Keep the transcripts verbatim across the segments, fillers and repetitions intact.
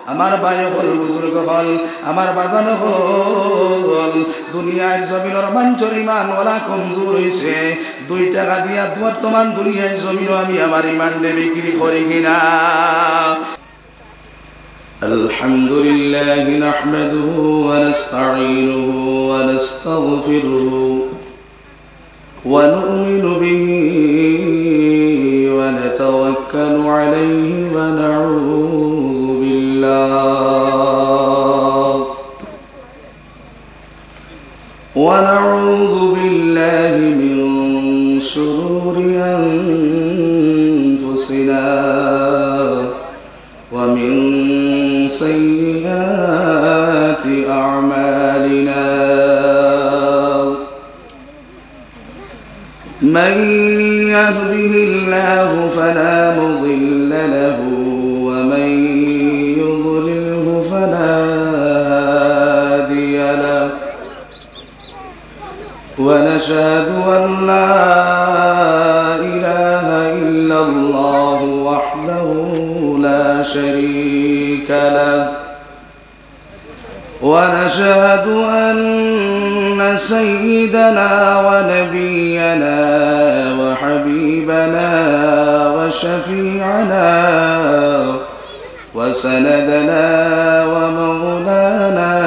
আমার ভাই হল বুজুর্গ হল আমার বাজানো হল দুনিয়ার জমিনের মাঞ্চর ইমান ওলা কমজোর হইছে দুই টাকা দিয়া বর্তমান দুনিয়ার জমিনও আমি আমার ইমানরে বিক্রি করি কিনা আলহামদুলিল্লাহ নাহমাদুহু ওয়া নাস্তাঈনুহু ওয়া নাস্তাগফিরুহু ওয়া নু'মিনু বিহি ওয়া নাতাওয়াক্কালু আলাইহি ওয়া নাউযু বিল্লাহ ওয়া নাউযু বিল্লাহি মিন শুরুরি আনফুসিনা ওয়া মিন سيئات أعمالنا من يهده الله فلا مضل له ومن يضلله فلا هادي له ونشهد أن لا إله إلا الله وحده لا شريك له ونشهد أن سيدنا ونبينا وحبيبنا وشفيعنا وسندنا ومولانا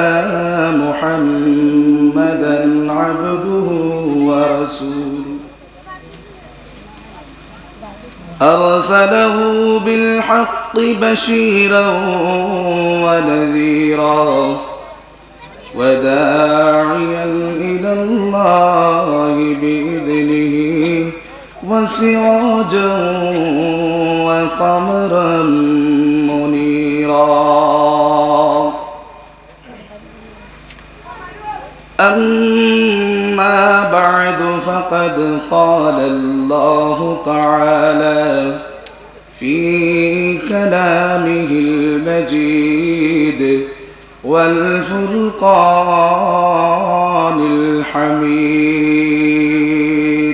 محمدا عبده ورسوله أرسله بالحق بشيرا ونذيرا وداعيا إلى الله بإذنه وسراجا وقمرا منيرا أما بعد فقد قال الله تعالى في كلامه المجيد والفرقان الحميد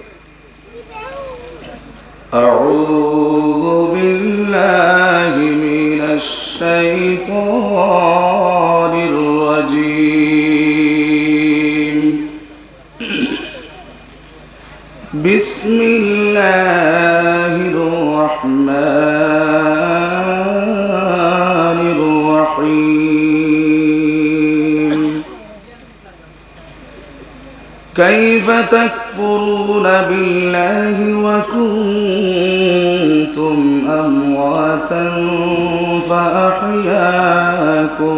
أعوذ بالله من الشيطان الرجيم بسم الله الرحمن الرحيم كيف تكفرون بالله وكنتم أمواتا فأحياكم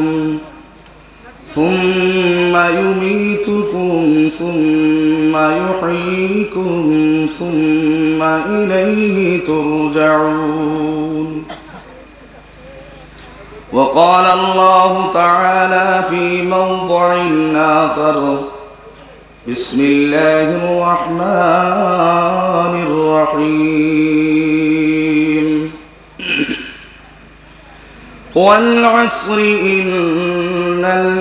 ثم يميتكم ثم يحييكم ثم إليه ترجعون وقال الله تعالى في موضع آخر بسم الله الرحمن الرحيم والعصر إن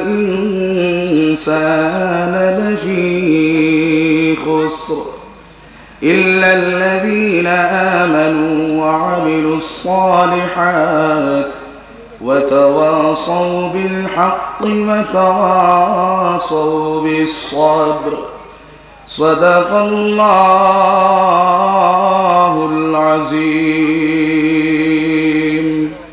الإنسان لفي خسر إلا الذين آمنوا وعملوا الصالحات وتواصوا بالحق وتواصوا بالصبر صدق الله العظيم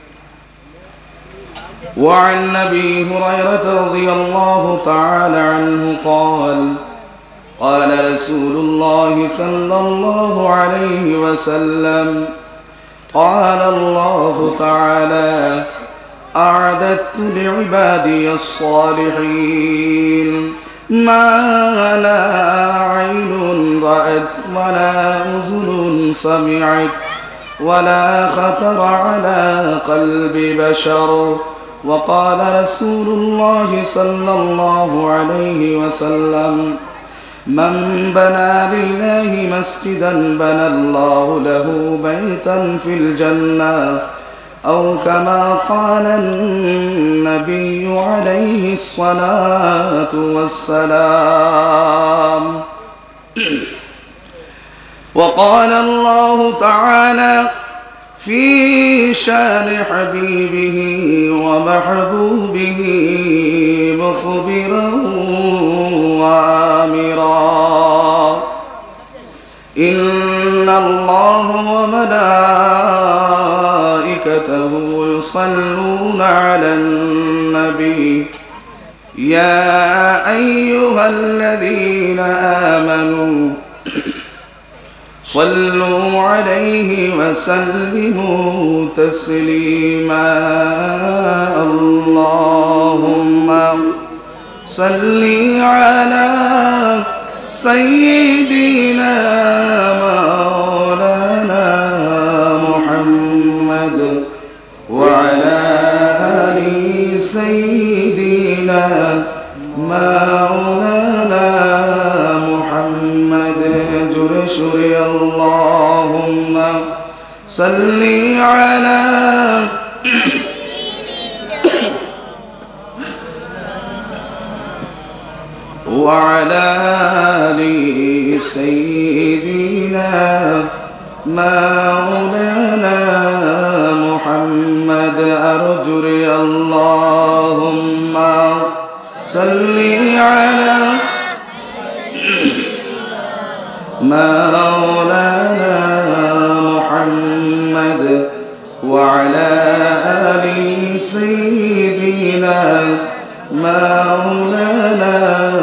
وعن أبي هريرة رضي الله تعالى عنه قال قال رسول الله صلى الله عليه وسلم قال الله تعالى أعددت لعبادي الصالحين ما لا عين رأت ولا أذن سمعت ولا خطر على قلب بشر وقال رسول الله صلى الله عليه وسلم من بنى لله مسجدا بنى الله له بيتا في الجنة أو كما قال النبي عليه الصلاة والسلام وقال الله تعالى في شان حبيبه ومحبوبه مخبرا وآمرا إن الله وملائكته يصلون على النبي يا أيها الذين آمنوا صلوا عليه وسلموا تسليما اللهم صل على سيدنا مولانا محمد وعلى آل سيدنا مولانا محمد جرشري اللهم صل على وعلى آل سيدنا مولانا محمد أرجري اللهم صل على مولانا محمد وعلى آل سيدنا مولانا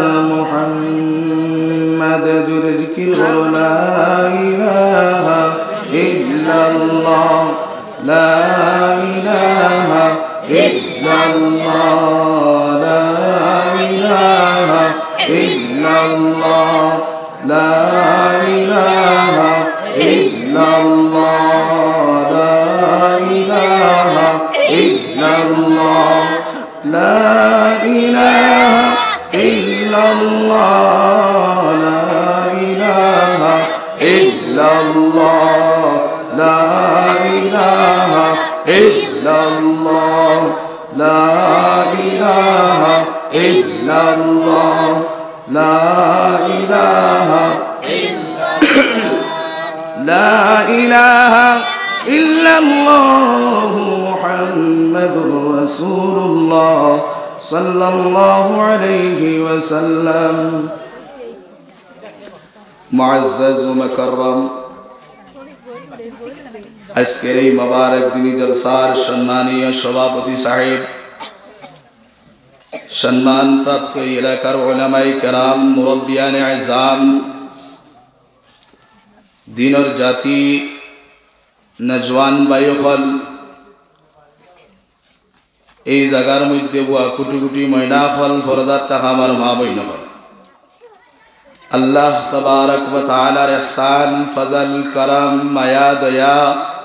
محمد ذكر لا إله إلا الله لا إله إلا الله لا إله إلا الله لا إله إلا الله لا إله إلا الله لا إله إلا الله لا إله إلا الله لا إله إلا الله لا إله إلا الله لا إله لا إله إلا الله محمد رسول الله صلى الله عليه وسلم معزز ومكرم আজকের এই মোবারক দিনী জলসার সম্মানীয় সভাপতি সাহেব সম্মানপ্রাপ্ত এলাকার উলামায়ে কেরাম মুরব্বিয়ানে আযম দিনর জাতি নজওয়ান ভাইসকল এই জায়গার মধ্যে বুয়া কোটি কোটি ময়না ফল ফরদাত থাকা আমার মা বইনসকল আল্লাহ তাবারক ওয়া তাআলার ইহসান ফজল করম মায়া দয়া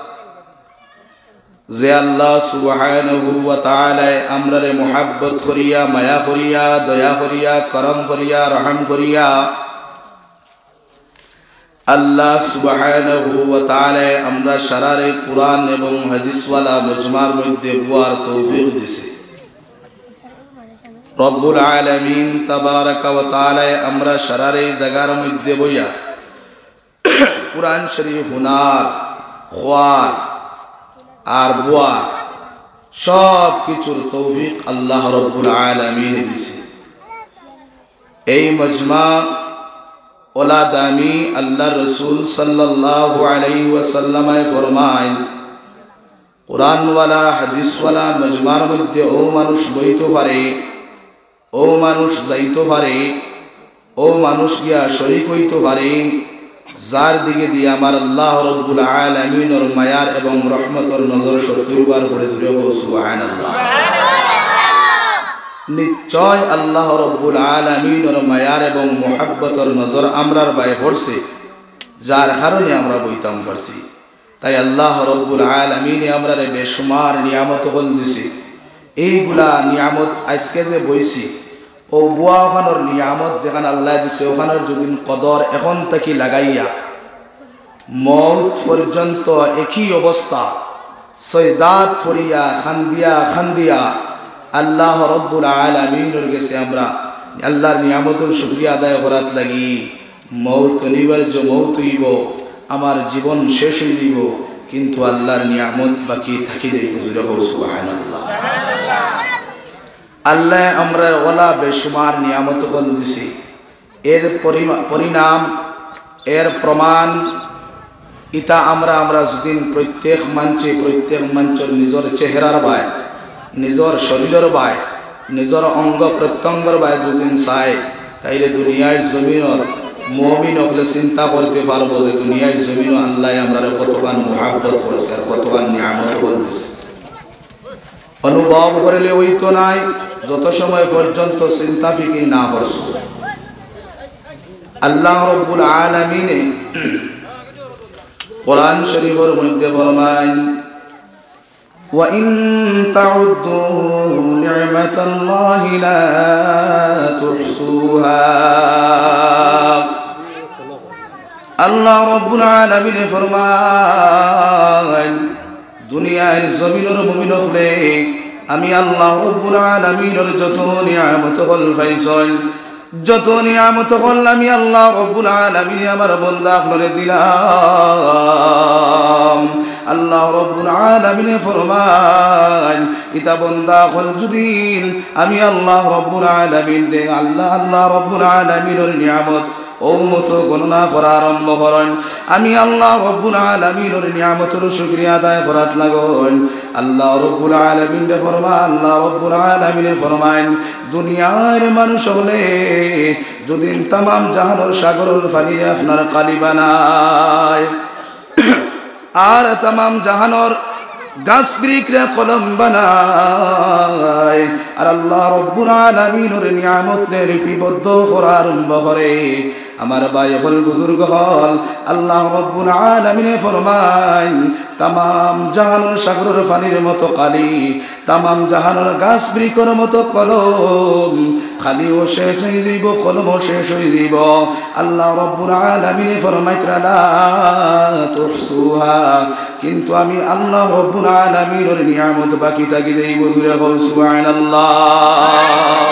যে আল্লাহ সুবহানাহু ওয়া তাআলা আমরারে মুহাব্বত করিয়া মায়া করিয়া দয়া করিয়া করম করিয়া রহম করিয়া আল্লাহ সুবহানাহু ওয়া তাআলা আমরা শারারে কুরআন এবং হাদিসওয়ালা মুজমার মধ্যে বুয়ার তৌফিক দিছে রব্বুল আলামিন তাবারাক ওয়া তাআলা আমরা শারারে জায়গার মধ্যে বইয়া কুরআন শরীফ হুনার খোয়ার আর বুয়ার সব কিছুর তৌফিক আল্লাহ রব্বুল আলামিন দিছে এই মজমা ওলা দামি আল্লাহ রসুল সাল্লাল্লাহু আলাইহি ওয়াসাল্লাম ফরমায় কুরআনওয়ালা হাদিসওয়ালা মজমার মধ্যে ও মানুষ বইতে পারে ও মানুষ যাইতে পারে ও মানুষ গিয়া শরীক হইতে পারে যার দিকে দিয়ে আমার আল্লাহ রব্বুল আলামিনের মায়ার এবং রহমতের নজর সত্তর বার করে জুড়ে সুবহানাল্লাহ নিশ্চয় আল্লাহ রব্বুল আলামিনের মায়ার এবং মুহাব্বতের নজর আমরার বায়ে পড়ছে যার কারণে আমরা বইতাম পারছি তাই আল্লাহ রব্বুল আলামিন আমরারে বেশুমার নিয়ামত হল দিছে এইগুলা নিয়ামত আজকে যে বইছি ও বুয়া ওখানোর নিয়ামত যেখানে আল্লাহ দিছে ওখানোর যদি কদর এখন থেকে লাগাইয়া মৌত পর্যন্ত একই অবস্থা সৈদাত ফরিয়া খান্দিয়া খান্দিয়া আল্লাহ রব্বুল আলামিনের কাছে আমরা আল্লাহর নিয়ামতের শুকরিয়া আদায় করাত লাগি মৌত অনিবার্য মৌত হইব আমার জীবন শেষ হয়ে যাব কিন্তু আল্লাহর নিয়ামত বাকি থাকি যাইব জুড়ে হোক সুবহানাল্লাহ। আল্লাহ আমরা ওলা বেসুমার নিয়ামত হল দিছি, এর পরিণাম এর প্রমাণ ইতা আমরা আমরা যদি প্রত্যেক মঞ্চে প্রত্যেক মঞ্চের নিজের চেহারার বায়, নিজের শরীরের বায়, নিজের অঙ্গ প্রত্যঙ্গর বায় যদি চাই, তাইলে দুনিয়ার জমিনের মুমিন হলে চিন্তা করতে পারবো যে দুনিয়ার জমিনও আল্লাহ আমরা কতখান মুহাব্বত করছে আর কতখান নিয়ামত দিছে। অনুভব করলে ওই তো নাই যত সময় পর্যন্ত চিন্তা ফিকির না করছো। আল্লাহ রাব্বুল আলামিন কোরআন শরীফের মধ্যে ফরমান, ওয়া ইন তাউদ্দু নি'মাতাল্লাহি লা তুহসুহা। আল্লাহ রাব্বুল আলামিন ফরমান, দুনিয়ার জমিনের মুমিন হলে আমি আল্লাহ রাব্বুল আলামিনের যত নিয়ামত হল পাইছেন, যত নিয়ামত হল আমি আল্লাহ রাব্বুল আলামিন আমার বান্দা আপনারে দিলাম। আল্লাহ রাব্বুল আলামিন ফরমান, ইতা বান্দা হল যদি আমি আল্লাহ রাব্বুল আলামিন রে আল্লাহ আল্লাহ রাব্বুল আলামিনের নিয়ামত ও মতো গণনা করা আরম্ভ করেন, আমি আল্লাহ রাব্বুল আলামিনের নিয়ামতের শুকরিয়া আদায় করাত লাগন। আল্লাহ রাব্বুল আলামিন ফরমান, আল্লাহ রাব্বুল আলামিন ফরমান, দুনিয়ার মানুষ হলে যদি तमाम জাহানের সাগরের পানি আপনার কালি বানায় আর तमाम জাহানের গাছ বৃক্ষে কলম বানায় আর আল্লাহ রাব্বুল আলামিনের নিয়ামতে লিপিবদ্ধ করা আরম্ভ করে, আমার ভাই হল বুজুর্গ হল আল্লাহ রাব্বুল আলামিন ফরমান, तमाम জাহানের সাগরের পানির মতো কালি, तमाम জাহানের গাছ বৃক্ষের মতো কলম, খালিও শেষ হয়ে যাইব, কলমও শেষ হয়ে যাইব। আল্লাহ রাব্বুল আলামিন ফরমাইতরা লা তুহসুহা, কিন্তু আমি আল্লাহ রাব্বুল আলামিনের নিয়ামত বাকি থাকি যাইব। সুবহানাল্লাহ।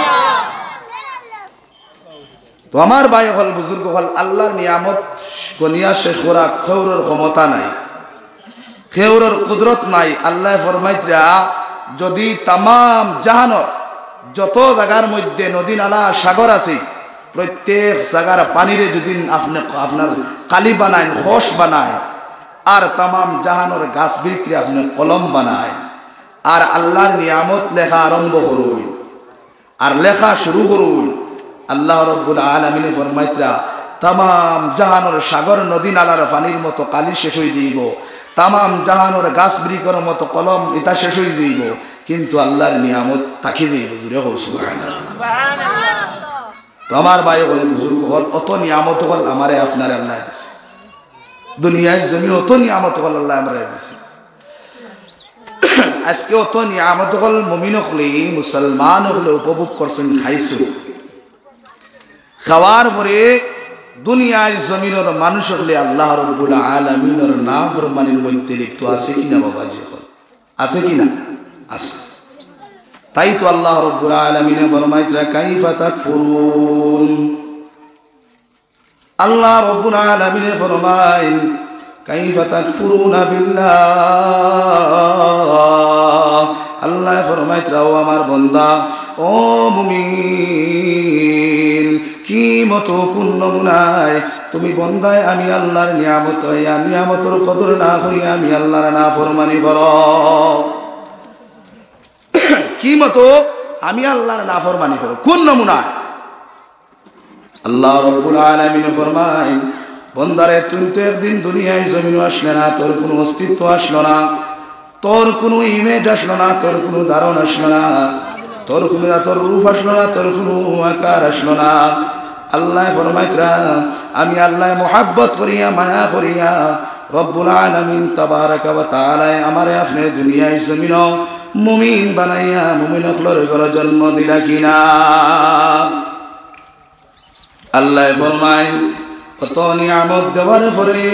তো আমার ভাই হল বুজুর্গ হল আল্লাহর নিয়ামত গনিয়া শেষ করা কেউর ক্ষমতা নাই, কেউর কুদরত নাই। আল্লাহ ফরমাইতরা যদি तमाम জাহানের যত জায়গার মধ্যে নদী নালা সাগর আছে প্রত্যেক জায়গার পানিরে যদি আপনি আপনার কালি বানায়, খোস বানায় আর तमाम জাহানের গাছ বৃক্ষে আপনি কলম বানায় আর আল্লাহর নিয়ামত লেখা আরম্ভ করুন আর লেখা শুরু করুন, আল্লাহ রাব্বুল আলামিন ফরমাইতরা तमाम জাহানের সাগর নদী নালার পানির মতো কালি শেষ হয়ে দিব, तमाम জাহানের গাছ বৃক্ষের মতো কলম এটা শেষ হয়ে দিব, কিন্তু আল্লাহর নিয়ামত থাকি যাইব। জুড়ে হোক সুবহানাল্লাহ। তো আমার ভাই হল বুজুর্গ হল অত নিয়ামত হল আমারে আপনারে আল্লাহ দিছে, দুনিয়ার জমি অত নিয়ামত হল আল্লাহ আমরা দিছে। আজকে অত নিয়ামত হল মুমিন হলে মুসলমান হলে উপভোগ করছেন, খাইছো, খাওয়ার পরে দুনিয়ার জমিনের মানুষ হলে আল্লাহ রাব্বুল আলামিনের নাফরমানির মধ্যে লিপ্ত আছে কিনা বাবাজি হল, আছে কিনা? আছে। তাই তো আল্লাহ রাব্বুল আলামিন ফরমাইতরা কাইফা তাকফুরুন, আল্লাহ রাব্বুল আলামিন ফরমাইন কাইফা তাকফুরুনা বিল্লাহ। আল্লাহ ফরমাইতরা ও আমার বান্দা, ও মুমিন, কি মতো কোন নমুনায় তুমি বন্দায় আমি আল্লাহর নিয়ামত হইয়া নিয়ামতের কদর না করিয়া আমি আল্লাহর নাফরমানি করো, কি মতো আমি আল্লাহর নাফরমানি করো, কোন নমুনায়? আল্লাহ রাব্বুল আলামিন ফরমায়, বন্দারে তুই তো একদিন দুনিয়ায় জমিন আসলে না, তোর কোনো অস্তিত্ব আসলো না, তোর কোনো ইমেজ আসলো না, তোর কোনো ধারণ আসলো না, তোর কোনো তোর রূপ আসলো না, তোর কোনো আকার আসলো না। আল্লাহ ফরমাইতরা আমি আল্লাহ মোহাব্বত করিয়া মায়া করিয়া রব্বুল আলামিন তাবারাকা ওয়া তাআলা আমারে আপনি দুনিয়ায় জমিন মুমিন বানাইয়া মুমিন হলর ঘরে জন্ম দিলা কিনা? আল্লাহ ফরমায় কত নিয়ামত দেওয়ার পরে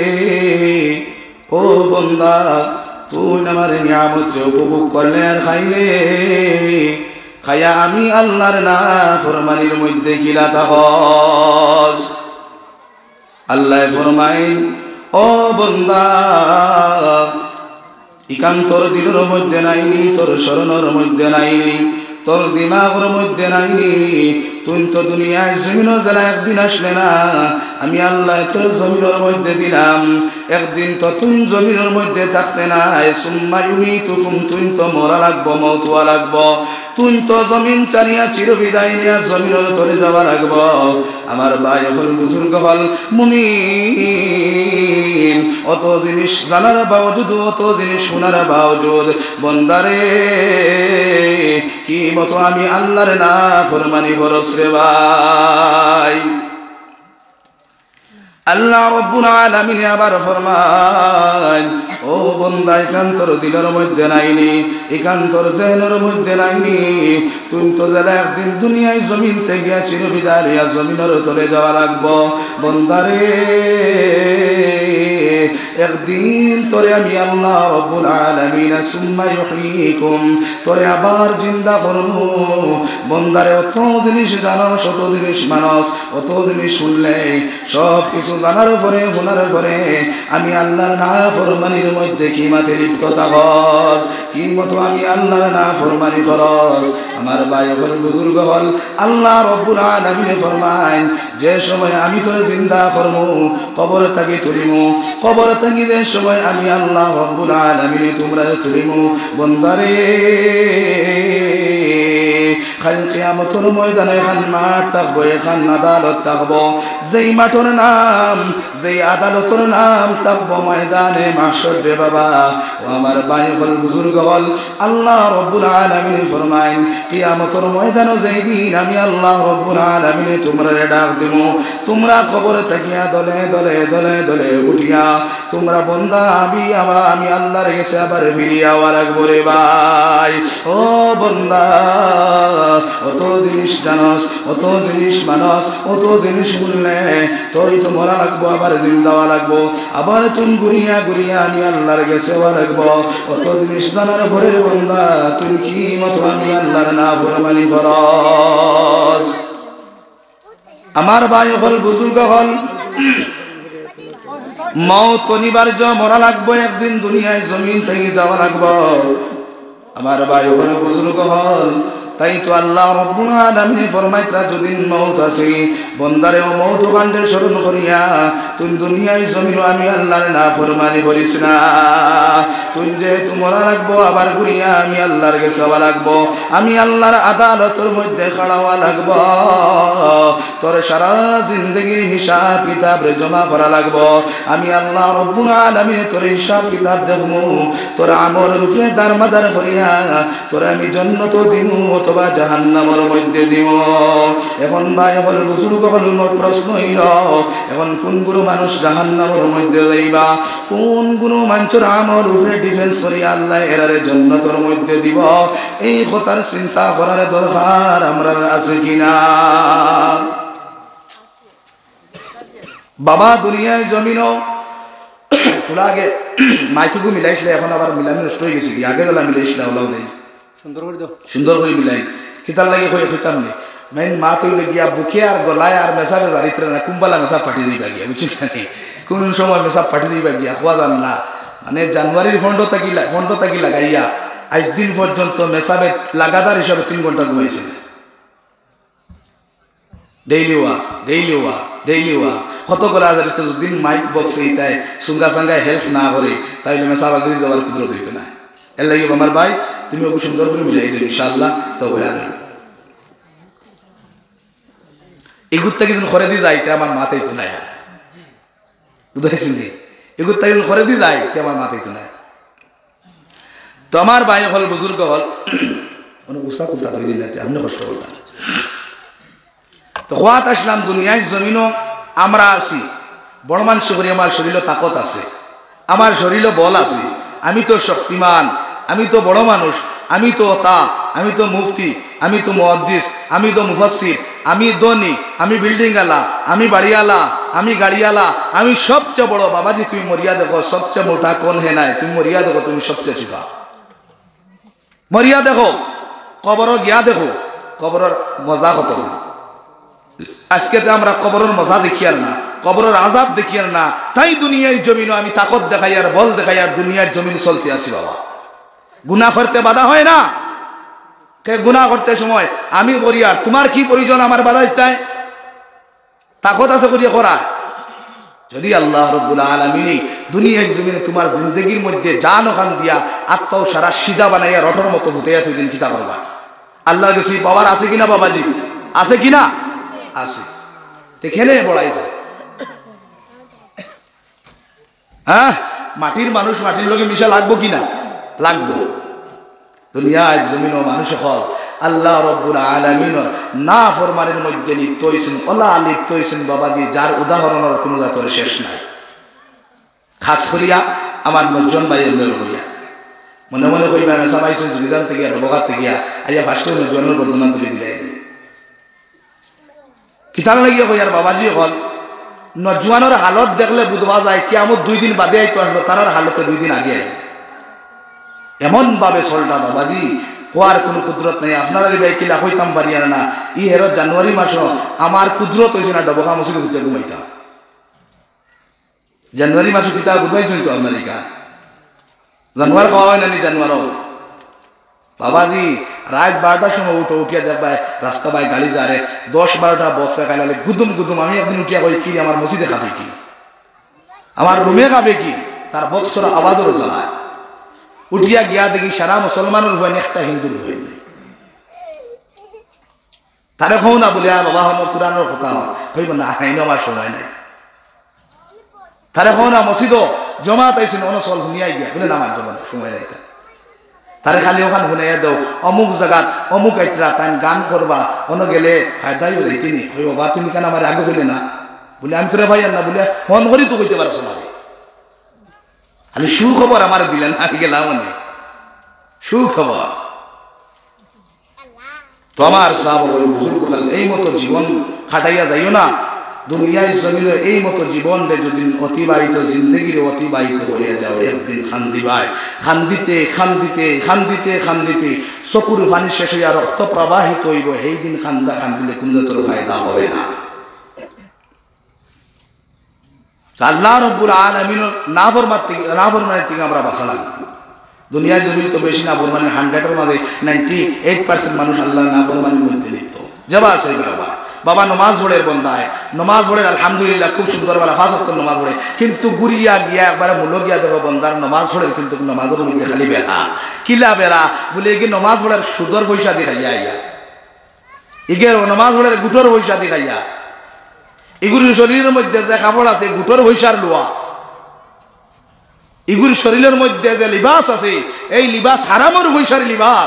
ও বান্দা তুই আমার নিয়ামত উপভোগ করলে আর খাইলে খায়া আমি আল্লাহর নাফরমানির মধ্যে গিলা থাকস। আল্লাহ ফরমাইন ও বন্দা ইকান তোর দিলের মধ্যে নাইনি, তোর স্মরণের মধ্যে নাইনি, তোর দিমাগের মধ্যে নাইনি। তুই তো দুনিয়ায় জমিনও যারা একদিন আসলে না, আমি আল্লাহ তোর জমিনের মধ্যে দিলাম, একদিন তো তুই জমিনের মধ্যে থাকতে না। সুম্মা ইউমিতুকুম, তুই তো মরা লাগবো, মৌতুয়া লাগবো। তুই তো জমিন চারিয়া চির বিদায় নিয়ে জমিনের তলে যাওয়া লাগবো। আমার ভাই হল, বুজুর্গ হল, মুমিন, অত জিনিস জানার বাওজুদ, অত জিনিস শোনার বাওজুদ বন্দারে কি মতো আমি আল্লাহর নাফরমানি করস রে ভাই। আল্লাহ রাব্বুল আলামিন আবার ফরমায়, ও বন্দা এখান তোর দিলের মধ্যে নাইনি, এখান তোর জেনের মধ্যে নাইনি। তুই তো যারা একদিন দুনিয়ায় জমিন থেকে চির বিদায় জমিনের তলে যাওয়া লাগবো। বন্দারে একদিন তোরে আমি আল্লাহ রাব্বুল আলামিন সুম্মা ইউহয়িকুম, তোরে আবার জিন্দা করবো। বন্দারে অত জিনিস জানোস, অত জিনিস মানস, অত জিনিস শুনলে, সব কিছু জানার পরে শোনার পরে আমি আল্লাহর নাফরমানির মধ্যে কি মাথে লিপ্ত থাকস, কি মতো আমি আল্লাহর নাফরমানি করস। আমার ভাই হল, বুজুর্গ হল, আল্লাহ রাব্বুল আলামিন ফরমায়, যে সময় আমি তোরে জিন্দা করবো, কবর থেকে তুলিমু, কবর থেকে যে সময় আমি আল্লাহ রাব্বুল আলামিন তোমরা তুলিমু। বন্দারে কাল কিয়ামতের ময়দানে এখান মাঠ থাকবো, এখান আদালত থাকবো, যেই মাঠের নাম, যেই আদালতের নাম থাকবো ময়দানে মাহশর রে বাবা। ও আমার ভাই হল, বুজুর্গ হল, আল্লাহ রাব্বুল আলামিন ফরমায়, কিয়ামতের ময়দানে যেই দিন আমি আল্লাহ রাব্বুল আলামিন তোমরা ডাক দেব, তোমরা কবর থাকিয়া দলে দলে দলে দলে উঠিয়া তোমরা বন্দা আমি আবার আমি আল্লাহর কাছে আবার ফিরিয়া লাগবো রে ভাই। ও বন্দা অত জিনিস জানস, অত জিনিস মানস, অত জিনিস শুনলে তোর তো মরা লাগবো, আবার জিন্দাওয়া লাগবো, আবার তুই ঘুরিয়া ঘুরিয়া আমি আল্লাহর কাছে লাগবো। অত জিনিস জানার পরে বন্দা তুই কি মতো আমি আল্লাহর নাফরমানি করস। আমার ভাই হল, বুজুর্গ হল, মওত অনিবার্য, মরা লাগবো, একদিন দুনিয়ায় জমিন থেকে যাওয়া লাগবো। আমার ভাই হল, বুজুর্গ হল, তাই তো আল্লাহ রাব্বুল আলামিন ফরমাইতরা যদি মওত আছে বন্দারে ও মওত কাণ্ডে স্মরণ করিয়া তুই দুনিয়ায় জমিন আমি আল্লাহর নাফরমানি করিস না। তুই যে তোমরা লাগবো, আবার ঘুরিয়া আমি আল্লাহর কাছে যাওয়া লাগবো, আমি আল্লাহর আদালতের মধ্যে খাড়াওয়া লাগবো। তোর সারা জিন্দগির হিসাব কিতাব রে জমা করা লাগবো। আমি আল্লাহ রাব্বুল আলামিন তোর হিসাব কিতাব দেখবো, তোর আমলের উপরে দারমাদার করিয়া তোর আমি জান্নাত দিমু অথবা জাহান্নামের মধ্যে দিব। এখন ভাই হল, বুজুর্গ হল, মোর প্রশ্ন হইল, এখন কোন গুরু মানুষ জাহান্নামের মধ্যে যাইবা, কোন গুরু মানুষের আমল উপরে ডিফেন্স করি আল্লাহ এরারে জান্নাতের মধ্যে দিব, এই কথার চিন্তা করার দরকার আমরা আছে কিনা। বাবা দুনিয়ায় জমিনও তোলা আগে মাইকুকু মিলাইছিলে, এখন আবার মিলানো নষ্ট হয়ে গেছে, আগে গেলা মিলাইছিল ওলাও নেই, সুন্দর করে দাও, সুন্দর করে মিলাই খিতার লাগে হয়ে হইতাম নেই। মেন মা তৈলে গিয়া বুকে আর গলায় আর মেসাবে জারিত্রে না, কুম্বালা মেসা ফাটি দিবা গিয়া, বুঝছি না, কোন সময় মেসা ফাটি দিবা গিয়া খোয়া জান না। মানে জানুয়ারির ফন্ড থাকি ফন্ড থাকি লাগাইয়া আজ দিন পর্যন্ত মেসাবে লাগাতার হিসাবে তিন ঘন্টা ঘুমাইছে। ডেইলি ওয়া ডেইলি ওয়া ডেইলি ওয়া কত করে আজ দিন মাইক বক্স এইটাই সুঙ্গা সাঙ্গায় হেল্প না করে তাইলে মেসা বাগিয়ে যাওয়ার কুদরত হইতো না। এর লাগে আমার ভাই তুমি ওকে সুন্দর করে মিলাই দেবে ইনশাআল্লাহ, তো হয়ে এগুর থেকে যখন খরে দিয়ে যাইতে আমার মাথায় তো নাই, বুঝাইছেন নি, এগুর থেকে যখন খরে দিয়ে যাইতে আমার মাথায় তো নাই। তো আমার ভাই হল, বুজুর্গ হল, মানে উষা কুলতা তৈরি দিন রাতে আপনি কষ্ট করলেন। তো খোয়াত আসলাম দুনিয়ায় জমিনও আমরা আছি, বড় মানুষ করি, আমার শরীরও তাকত আছে, আমার শরীরও বল আছে, আমি তো শক্তিমান, আমি তো বড় মানুষ, আমি তো তা, আমি তো মুফতি, আমি তো মুহাদ্দিস, আমি তো মুফাসসির, আমি ধনী, আমি বিল্ডিং আলা, আমি বাড়িওয়ালা, আমি গাড়িওয়ালা, আমি সবচেয়ে বড়। বাবাজি তুমি মরিয়া দেখো, সবচেয়ে মোটা কোন হে নাই, তুমি মরিয়া দেখো, তুমি সবচেয়ে চিপা মরিয়া দেখো, কবর গিয়া দেখো, কবরের মজা কত। আজকে তো আমরা কবরের মজা দেখি আর না, কবরের আযাব দেখিয়ার না, তাই দুনিয়ার জমিনও আমি তাকত দেখাই আর বল দেখাই আর দুনিয়ার জমিন চলতে আসি বাবা। গুনাহ করতে বাধা হয় না, কে গুনাহ করতে সময় আমি করি আর তোমার কি প্রয়োজন আমার বাধা দিতে? তাকত আছে করিয়া করা। যদি আল্লাহ রব্বুল আলামিন দুনিয়ার জমিনে তোমার জিন্দগির মধ্যে জান ওখান দিয়া আত্মাও সারা সিধা বানাইয়া রটর মতো হতে আছে, দিন কিতা করবা? আল্লাহর কাছে পাওয়ার আছে কিনা বাবাজি? আছে কিনা? আছে। খেলে বড়াই করে হ্যাঁ, মাটির মানুষ মাটির লোকে মিশা লাগবো কিনা? লাগবো। দুনিয়ায় জমিন মানুষ হল আল্লাহ রব্বুল আলামিনের না ফরমানের মধ্যে লিপ্ত হইছেন, ওলা লিপ্ত হইছেন বাবাজি, যার উদাহরণের কোনো জাতরে শেষ নাই। খাস করিয়া আমার নজন ভাইয়ের হইয়া মনে মনে কইবা সবাইছেন রিজাল্ট থেকে বগাত থেকে আইয়া ফার্স্টে নজনের বর্ধমান তুলে দিলে কিতাব লাগিয়া কই আর বাবাজি হল নজওয়ানের হালত দেখলে বুঝবা যায় কিয়ামত দুই দিন বাদে আইতো আসলো, তার হালতে দুই দিন আগে আইলো। এমন ভাবে চলটা বাবাজি, কোয়ার কোনো কুদরত নাই। আপনারা ভাই কিলা কইতাম পারি না, ই হেরো জানুয়ারি মাস আমার কুদরত হয়েছে না ডবকা মসজিদ ঘুরতে ঘুমাইতাম। জানুয়ারি মাসে কিতা বুঝাইছেন তো আপনার কা জানুয়ার খাওয়া হয় না নি জানুয়ারও বাবাজি। রাত বারোটার সময় উঠো, উঠিয়া দেখবা রাস্তা বাই গাড়ি যারে দশ বারোটা বক্স খাইলে গুদুম গুদুম। আমি একদিন উঠিয়া কই কি আমার মসজিদে খাবে কি, আমার রুমে খাবে কি, তার বক্সর আওয়াজও জ্বালায়। উঠিয়া গিয়া দেখি সারা মুসলমানের হয় একটা হিন্দুর হয় নাই। তারে কও না বলে বাবা হন কোরআনের কথা হইব না, হাইন আমার সময় নাই। তারে কও না মসজিদ জমাত আইসিন অনসল শুনিয়াই গিয়া বলে না আমার জমা সময় নাই। তারে খালি ওখান শুনাইয়া দেও অমুক জায়গাত অমুক আইতরা তাই গান করবা, অন গেলে ফায়দাই যাইতিনি হই বাবা তুমি কেন আমার আগে কইলে না বলে আমি তোরে ভাই না বলে ফোন করি তো কইতে পারছ না। খালি সুখবর আমার দিলেন, আমি গেলাম মানে সুখবর। তো আমার সাহাবায়ে বুজুর্গ এই মতো জীবন খাটাইয়া যাইও না। দুনিয়ায় জমিনে এই মতো জীবন রে যদি অতিবাহিত জিন্দগিরে অতিবাহিত করিয়া যাও, একদিন খান্দি ভাই খান্দিতে খান্দিতে খান্দিতে খান্দিতে চকুর পানি শেষ হইয়া রক্ত প্রবাহিত হইব। এই দিন খান্দা খান্দিলে কোন জাতের ফায়দা হবে না। আল্লাহ রব্বুল আলামিনের নাফরমান থেকে নাফরমানের থেকে আমরা বাঁচালাম। দুনিয়ার জমিনে তো বেশি নাফরমানি, হান্ড্রেডের মাঝে নাইনটি এইট পার্সেন্ট মানুষ আল্লাহ নাফরমানির মধ্যে লিপ্ত। যাবা আছে বাবা বাবা নমাজ পড়ে বন্ধায়, নমাজ পড়ে আলহামদুলিল্লাহ খুব সুন্দর বেলা ফাঁস হতো নমাজ পড়ে, কিন্তু গুড়িয়া গিয়া একবারে মূল্য গিয়া দেখো বন্ধার নমাজ পড়ে কিন্তু নমাজের মধ্যে খালি বেড়া কিলা বেড়া বলে কি নমাজ পড়ার সুদর পয়সা দেখাইয়া ইয়া ইগে নমাজ পড়ার গুটোর পয়সা দেখাইয়া এগুলির শরীরের মধ্যে যে কাপড় আছে গুটোর পয়সার লোয়া, এগুলির শরীরের মধ্যে যে লিবাস আছে এই লিবাস হারামের পয়সার লিবাস।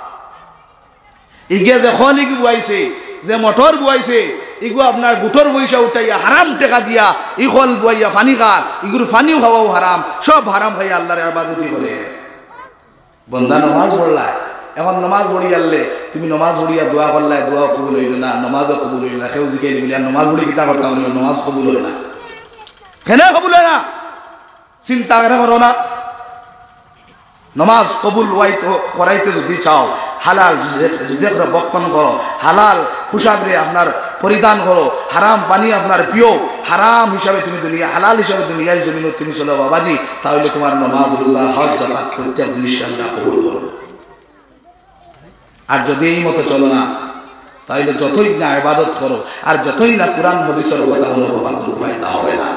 ইগে যে খল ইগু বুয়াইছে যে মটর বুয়াইছে ইগু আপনার গুটোর পয়সা উঠাইয়া হারাম টেকা দিয়া ই খল বুয়াইয়া ফানি খার, ইগুর ফানিও খাওয়াও হারাম, সব হারাম খাইয়া আল্লাহর ইবাদতি করে। বন্দা নমাজ পড়লা, এখন নমাজ পড়ি আনলে তুমি নমাজ পড়িয়া দোয়া করলে দোয়া কবুল হইল না, নমাজও কবুল হইল না। কেউ জিকাই বলি আর নমাজ পড়ি কিতা করতাম, নমাজ কবুল হয় না, কেন কবুল হয় না? চিন্তা করে করো না। নমাজ কবুল করাইতে যদি চাও হালাল রিজেকরে বক্ষণ করো, হালাল পোশাকরে আপনার পরিধান করো, হারাম পানি আপনার প্রিয়, হারাম হিসাবে তুমি দুনিয়া হালাল হিসাবে দুনিয়ায় জমিন তুমি চলো বাবাজি, তাহলে তোমার নমাজ রোজা হজ জাকাত প্রত্যেক জিনিস আল্লাহ কবুল করো। আর যদি এই মতো চলো না তাহলে যতই না ইবাদত করো আর যতই না কুরআন হাদিসের কথা হলো বাবা কোনো ফায়দা হবে না।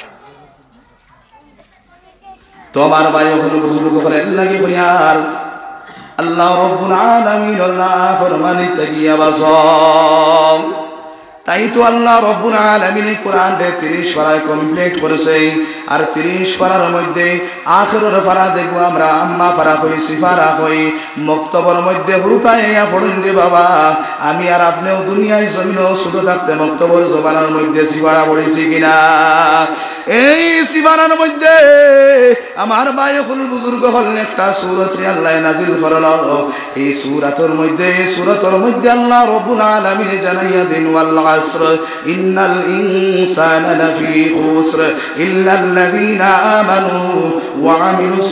তো আমার ভাই ওখানে বুজুর্গ করেন নাকি আর আল্লাহ রব্বুল আলামিনের নাফরমানিতে গিয়া বাঁচো। তাই তো আল্লাহ রব্বুল আলামিন কোরআন রে তিরিশ পারায় কমপ্লিট করেছে। আর তিরিশ পারার মধ্যে আখিরের পারা দেখবো আমরা আম্মা পারা হই সিফারা হই মক্তবর মধ্যে হুতাইয়া পড়ুন রে বাবা। আমি আর আপনিও দুনিয়ায় জমিনও শুধু থাকতে মক্তবর জবানের মধ্যে সিফারা পড়েছি কিনা? এই সিফারার মধ্যে আমার ভাই হল বুজুর্গ হলেন একটা সূরত রে আল্লাহ নাজিল করলো। এই সূরাতের মধ্যে সূরাতের মধ্যে আল্লাহ রব্বুল আলামিন জানাইয়া দেন ওয়াল আসর ইন্নাল ইনসানা লাফি খুসর ইল্লাল্লাযীনা আমানু ওয়া আমিলুস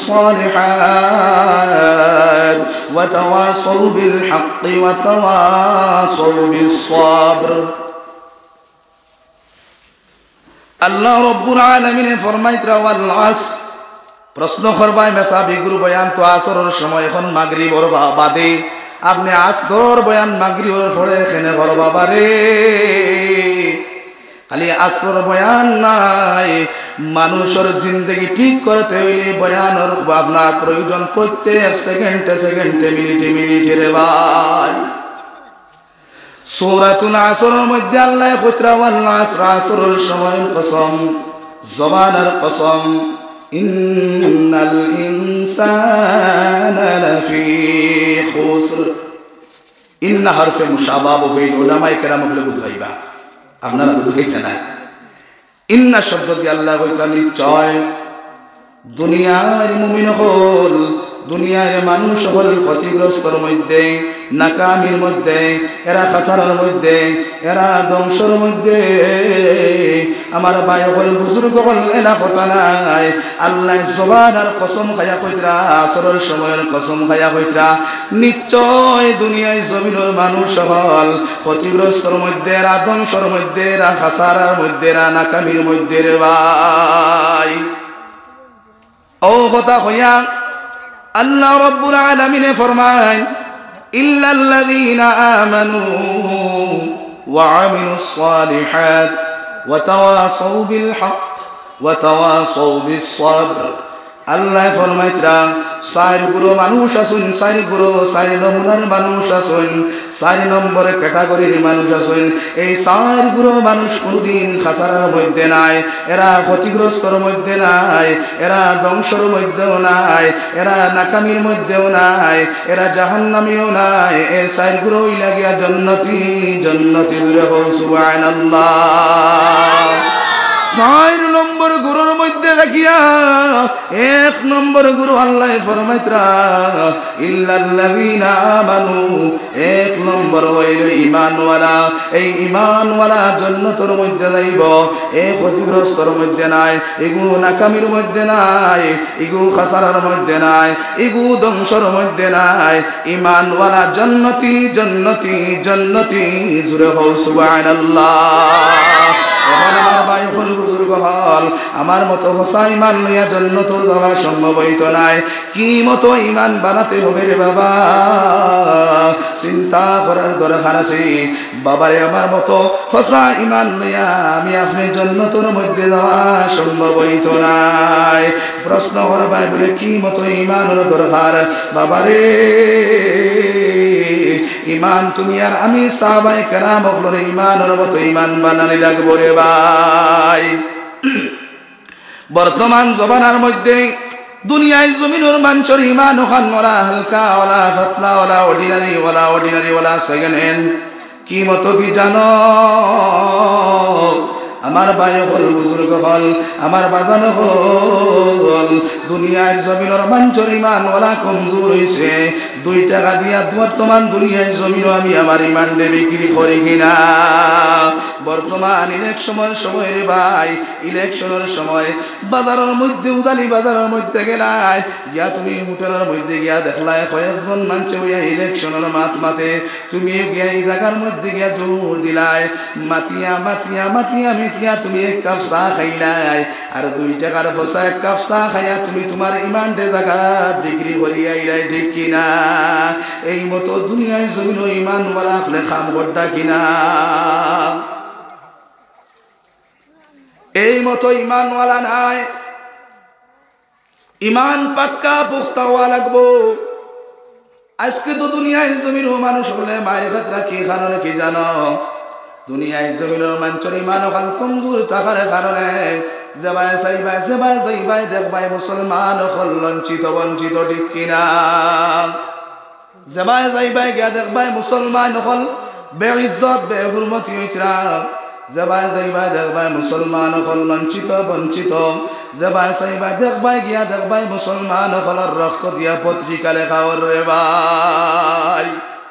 সালিহাত ওয়া তাওয়াসাউ বিল হাক্কি ওয়া তাওয়াসাউ বিস সাবর। আল্লাহ রব্বুল আলামিন ফরমাইতরা ওয়াল আসর প্রশ্ন করবাই মেসাবিগুর বয়ান তো আসরের সময় এখন মাগরিবর বাদে আপনি আসর বয়ান মাগরিবর পরে এখানে ঘর বাবারে খালি আসর বয়ান নাই মানুষের জিন্দগি ঠিক করতে হইলে বয়ানের আপনার প্রয়োজন প্রত্যেক সেকেন্ডে সেকেন্ডে মিনিটে মিনিটে রে ভাই সূরাতুল আসরের মধ্যে আল্লাহ খুতরা ওয়াল আসর আসরের সময়ের কসম জবানের কসম ইন্নাল ইনসানা লাফি খুসর ইন্না হরফে মুশাবাহ ফিল উলামায়ে কেরাম হলে বুঝাইবা আপনারা বুঝাইতে না ইন্না শব্দ দিয়ে আল্লাহ কইতা নিশ্চয় দুনিয়ার মুমিন হল দুনিয়ার মানুষ হল ক্ষতিগ্রস্তর মধ্যে নাকামির মধ্যে এরা খাসারার মধ্যে এরা ধ্বংসর মধ্যে আমার ভাই হল বুজুর্গ হল এলা কথা নাই আল্লাহ জবানার কসম খায়া কইতরা আসরের সময়ের কসম খায়া কইতরা নিশ্চয় দুনিয়ায় জমিনের মানুষ হল ক্ষতিগ্রস্তর মধ্যে এরা ধ্বংসর মধ্যে এরা খাসারার মধ্যে এরা নাকামির মধ্যে রে ভাই ও কথা হইয়া আল্লাহ রব্বুল আলামিন ফরমায় ইল্লাল্লাযীনা আমানু ওয়া আমিলুস সালিহাত ওয়া তাওয়াসাউ বিল হক ওয়া তাওয়াসাউ বিস সাবর আল্লাহ ফরমাইতরা চার গুরু মানুষ আছেন চার গুরু চার নমুনার মানুষ আছেন চার নম্বরে ক্যাটাগরির মানুষ আছেন এই চার গুরু মানুষ কোনদিন খাসারার মধ্যে নাই এরা ক্ষতিগ্রস্তর মধ্যে নাই এরা ধ্বংসর মধ্যেও নাই এরা নাকামির মধ্যেও নাই এরা জাহান্নামীও নাই এই চার গুরু লাগিয়া জান্নাতি জান্নাতি জুড়ে হোক সুবহানাল্লাহ চার নম্বর গুরুর মধ্যে রাখিয়া এক নম্বর গুরু আল্লাহ ফরমাইতরা ইল্লাল্লাযীনা আমানু এক নম্বর হইল ঈমানওয়ালা এই ঈমানওয়ালা জান্নাতের মধ্যে যাইব এই ক্ষতিগ্রস্তর মধ্যে নাই এগু নাকামির মধ্যে নাই এগু খাসারার মধ্যে নাই এগু ধ্বংসর মধ্যে নাই ঈমানওয়ালা জান্নাতি জান্নাতি জান্নাতি জুরে হও সুবহানাল্লাহ আমার ভাই হল বুজুর্গ হল আমার মতো হোসা ইমান লইয়া জান্নাত যাওয়া সম্ভব হইতো নাই কি মতো ইমান বানাতে হবে রে বাবা চিন্তা করার দরকার আছে বাবারে আমার মতো হোসা ইমান লইয়া আমি আপনি জান্নাতের মধ্যে যাওয়া সম্ভব হইতো নাই প্রশ্ন করবাই বলে কি মতো ইমানের দরকার বাবারে ইমান তুমি আর আমি সাহাবায়ে কেরাম হলরে ইমানের মতো ইমান বানানি লাগবো রে ভাই বর্তমান জমানার মধ্যে দুনিয়ায় জমিনের মানুষের ইমান ওখান ওলা হালকা ওলা ফাতলা ওলা অর্ডিনারি ওলা অর্ডিনারি ওলা সেকেন্ড হ্যান্ড কি মতো কি জানো আমার ভাই হল বুজুর্গ হল আমার বাজান হল দুনিয়ার জমিনের মানুষের ইমান ওলা কমজোর হয়েছে দুই টাকা দিয়া বর্তমান দুনিয়ার জমিনও আমি আমার ইমান দে বিক্রি করি কিনা বর্তমান ইলেকশনের সময় রে ভাই ইলেকশনের সময় বাজারের মধ্যে উদালি বাজারের মধ্যে গেলাই গিয়া তুমি হোটেলের মধ্যে গিয়া দেখলাই কয়েকজন মানুষ হইয়া ইলেকশনের মাত মাতে তুমি গিয়া এই জায়গার মধ্যে গিয়া জোর দিলাই মাতিয়া মাতিয়া মাতিয়া মিতিয়া তুমি এক কাপ চা খাইলাই আর দুই টাকার ফসা এক কাপ চা খাইয়া তুমি তোমার ইমান দে জায়গা বিক্রি করি আইলাই ঠিক কিনা এই মতো দুনিয়ায় জমিন ইমান ওয়ালা ফলে খাম গড্ডা কিনা এই মতো ইমানওয়ালা নাই ইমান পাক্কা পুখতা হওয়া লাগবো আজকে তো দুনিয়ায় জমির মানুষ হলে মায়ের খাতরা কি কারণে কি জানো দুনিয়ায় জমিনের মানুষের ইমান ওখান কমজোর থাকার কারণে যেবাই চাইবাই যেবাই যাইবাই দেখবাই মুসলমান হল লঞ্চিত বঞ্চিত ঠিক কিনা যেবাই যাইবাই গিয়া দেখবাই মুসলমান হল বেইজ্জত বেহুরমতি হইতরা যেবাই যাইবাই দেখবাই মুসলমান হল লঞ্চিত বঞ্চিত যেবাই চাইবাই দেখবাই গিয়া দেখবাই মুসলমান হলর রক্ত দিয়া পত্রিকা লেখাওর রে ভাই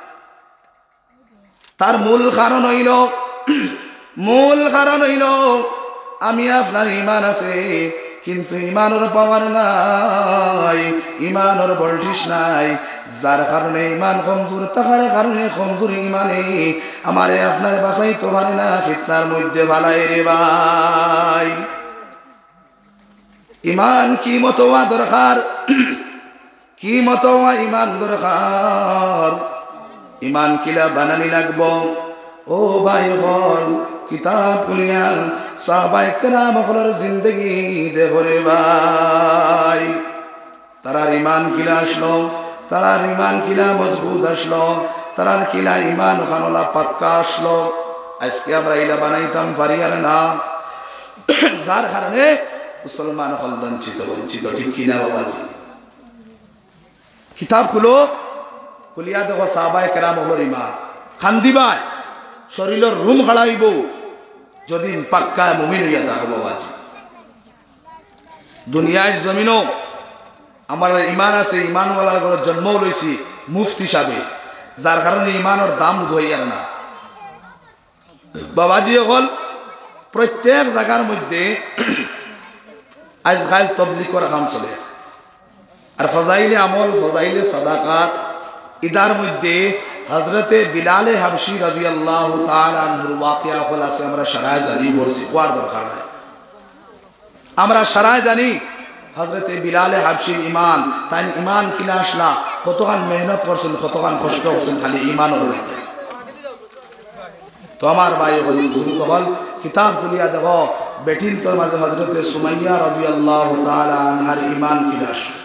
তার মূল কারণ হইল মূল কারণ হইল আমি আপনার ইমান আছে কিন্তু ইমানের পাওয়ার নাই, ইমানের ভোল্টেজ নাই, যার কারণে ইমান কমজোর, তাহার কারণে কমজোর ইমানে আমারে আপনার বাঁচাইতে পারে না, ফিতনার মধ্যে ভালাই রে ভাই। ইমান কি মতো হওয়া দরকার, কি মতো হওয়া ইমান দরকার, ইমান কিলা বানানি লাগবো। ও ভাই হল কিতাব খুলিয়া সাহাবায়ে কেরাম হলের জিন্দগি দেখো রে ভাই, তারার ইমান কিলা আসলো, তারার ইমান কিলা মজবুত আসলো, তারার কিলা ইমান ওখানলা পাক্কা আসলো। আজকে আমরা ইলা বানাইতাম পারি আর না, যার কারণে মুসলমান হল বঞ্চিত বঞ্চিত, ঠিক কিনা বাবাজি? কিতাব খুলো, খুলিয়া দেখো সাহাবায়ে কেরাম হলের ইমান খান্দিবাই শরীরের রুম হারাইব যদি পাক্কা মুমিন হইয়া থাকো বাবাজি। দুনিয়ার জমিনও আমার ইমান আছে, ইমানওয়ালার ঘরে জন্ম লইছি মুফতি সাহেব, যার কারণে ইমানের দাম ধইয়ার না বাবাজি। হল প্রত্যেক জায়গার মধ্যে আজকাল তবলিগের কাম চলে, আর ফজাইলে আমল, ফজাইলে সাদাকাত, ইদার মধ্যে হযরতে বিলাল হাবশী রাদিয়াল্লাহু তাআলা আনহুর ওয়াকিয়া হল আছে। আমরা সারায় জানি, বলছি কোয়ার দরকার নাই, আমরা সারায় জানি হযরতে বিলাল হাবশীর ইমান, তাই ইমান কিনা আসলা, কতখান মেহনত করছেন, কতখান কষ্ট করছেন খালি ইমানের লাগে। তো আমার ভাই হল বুজুর্গ হল কিতাব খুলিয়া দেখো, বেটিন তোর মাঝে হযরতে সুমাইয়া রাদিয়াল্লাহু তাআলা আনহার ইমান কিনা আসলা।